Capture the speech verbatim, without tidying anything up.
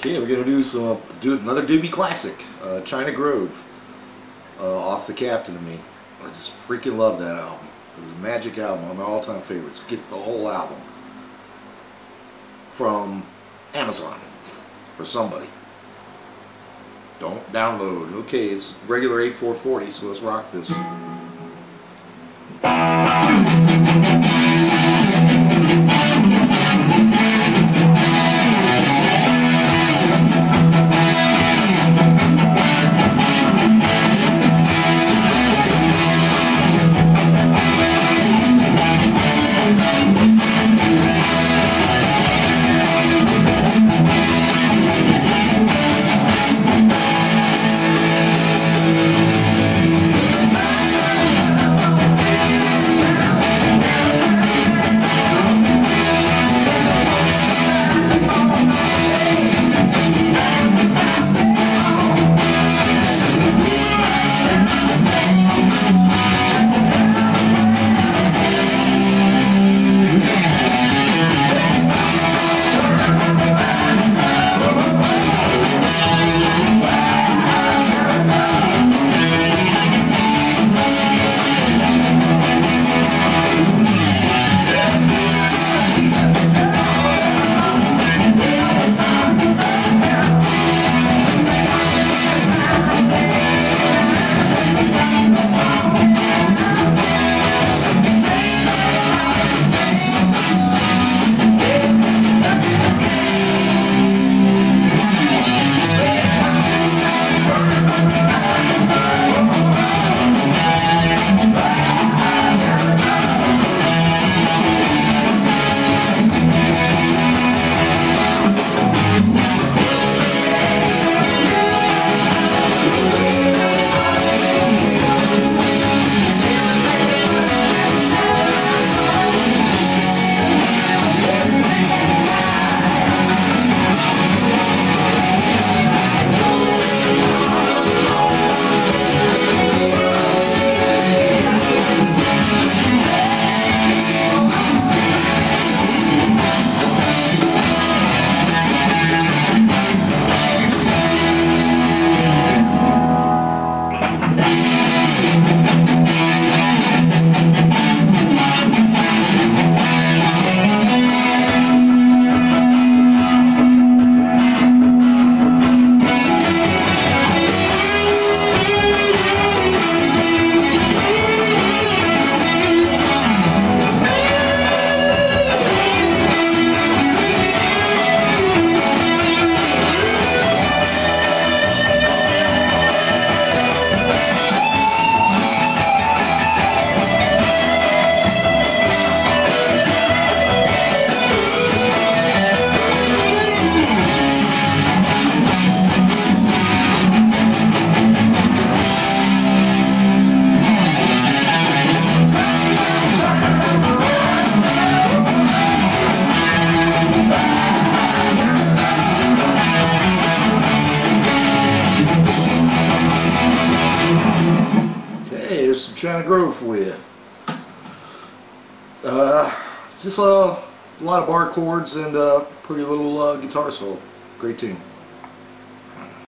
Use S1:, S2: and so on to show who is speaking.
S1: Okay, we're gonna do some do another Doobie classic, uh, China Grove, uh, off the Captain of Me. I just freaking love that album. It was a magic album, one of my all-time favorites. Get the whole album from Amazon or somebody. Don't download. Okay, it's regular eighty-four forty, so let's rock this. There's some China Grove for you. Uh, just uh, a lot of bar chords and uh, pretty little uh, guitar solo. Great tune.